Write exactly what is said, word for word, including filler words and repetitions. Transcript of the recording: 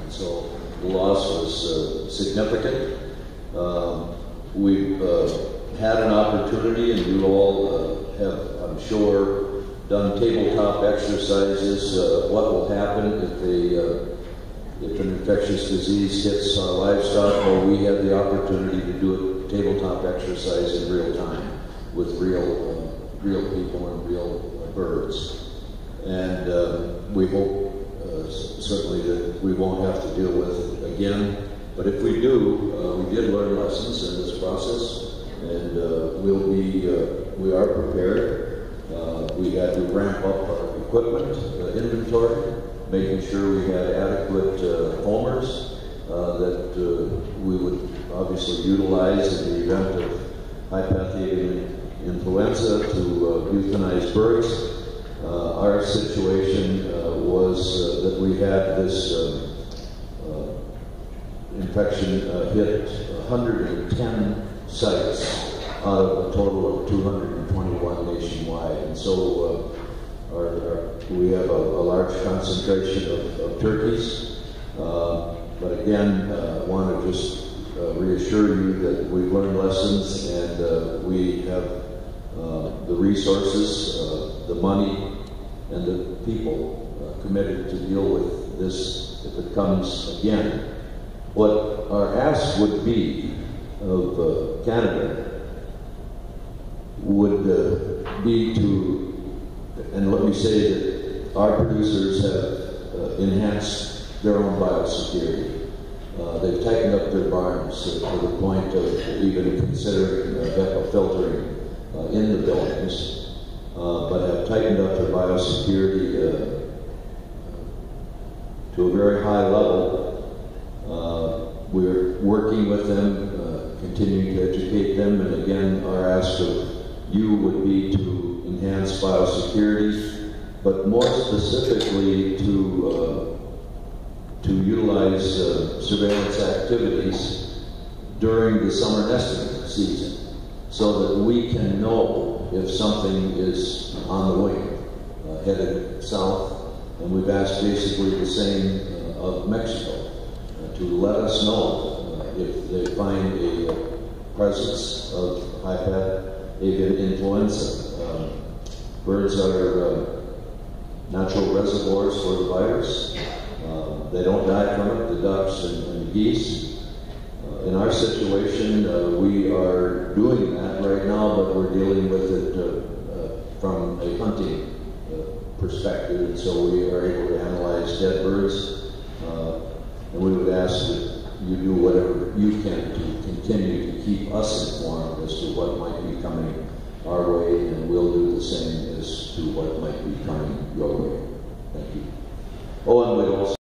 And so the loss was uh, significant. Um, we've uh, had an opportunity, and you all uh, have, I'm sure, done tabletop exercises. Uh, what will happen if they uh, if an infectious disease hits our livestock? Well, we had the opportunity to do a tabletop exercise in real time with real, uh, real people and real uh, birds. And uh, we hope uh, certainly that we won't have to deal with it again. But if we do, uh, we did learn lessons in this process, and uh, we'll be, uh, we are prepared. Uh, we had to ramp up our equipment uh, inventory, making sure we had adequate uh, homers uh, that uh, we would obviously utilize in the event of high-path avian influenza to uh, euthanize birds. Uh, our situation uh, was uh, that we had this uh, uh, infection uh, hit one hundred ten sites out of a total of two hundred twenty-one nationwide. And so uh, our, our, we have a, a large concentration of, of turkeys. Uh, but again, uh, I want to just uh, reassure you that we've learned lessons, and uh, we have uh, the resources, uh, the money, and the people uh, committed to deal with this if it comes again. What our ask would be of uh, Canada would uh, be to, and let me say that our producers have uh, enhanced their own biosecurity. Uh, they've tightened up their barns uh, to the point of even considering uh, HEPA filtering uh, in the buildings. Uh, but have tightened up their biosecurity uh, to a very high level. Uh, we're working with them, uh, continuing to educate them, and again, our ask of you would be to enhance biosecurity, but more specifically to uh, to utilize uh, surveillance activities during the summer nesting season, so that we can know if something is on the wing, uh, headed south. And we've asked basically the same uh, of Mexico, uh, to let us know uh, if they find a uh, presence of high-path avian influenza. Uh, birds are uh, natural reservoirs for the virus. Uh, they don't die from it, the ducks and, and geese. In our situation, uh, we are doing that right now, but we're dealing with it uh, uh, from a hunting uh, perspective, and so we are able to analyze dead birds, uh, and we would ask that you do whatever you can to continue to keep us informed as to what might be coming our way, and we'll do the same as to what might be coming your way. Thank you. Oh, and we'd also